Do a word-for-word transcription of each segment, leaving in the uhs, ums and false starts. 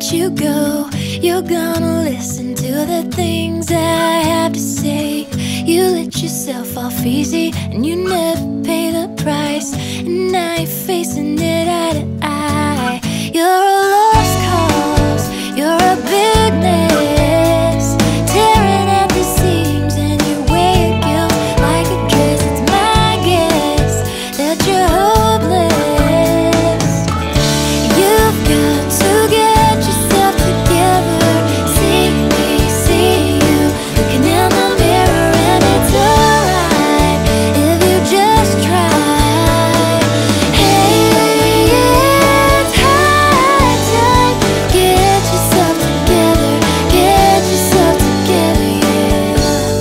let you go. You're gonna listen to the things I have to say. You let yourself off easy and you never pay the price, and now you're facing it eye to eye. You're a lost cause, you're a big mess, tearing at the seams and you wear your guilt like a dress. It's my guess that you're hopeless. You've got to get yourself together. See me, see you, looking in the mirror, and it's alright if you just try. Hey, it's high time. Get yourself together, get yourself together, yeah.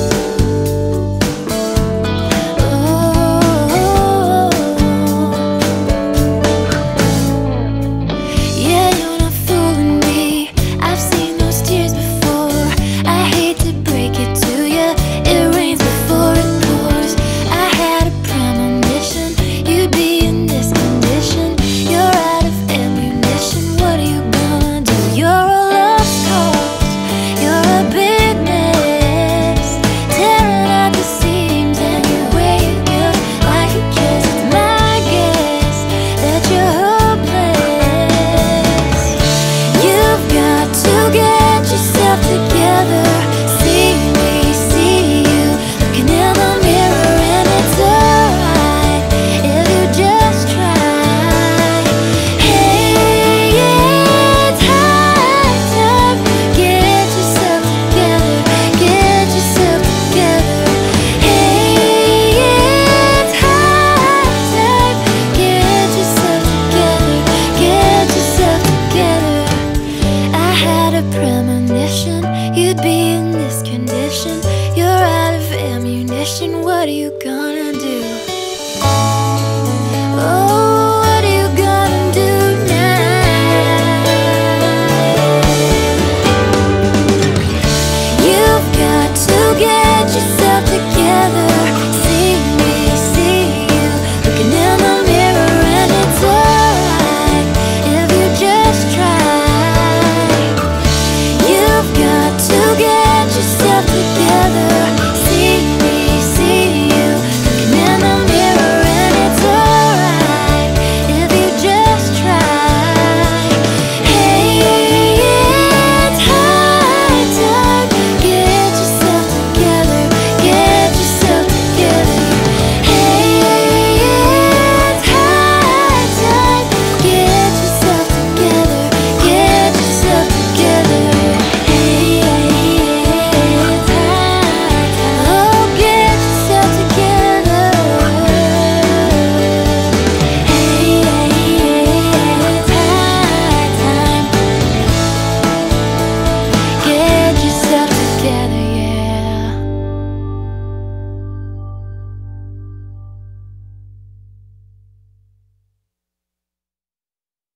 Oh, yeah, you're not fooling me. I've seen those tears before. I hate to break it to you, it rains before it pours. I had a premonition you'd be in this condition. You're out of ammunition, what are you gonna do? You're a lost cause, you're a big mess, tearing at the seams and you wear your guilt like a dress. It's my guess that you're hopeless. You've got to get yourself together. See me, see you, looking in the mirror, and it's alright if you just try. Hey, it's high time. Get yourself together, get yourself together. Hey, it's high time. Get yourself together, get yourself together. I had a premonition you'd be in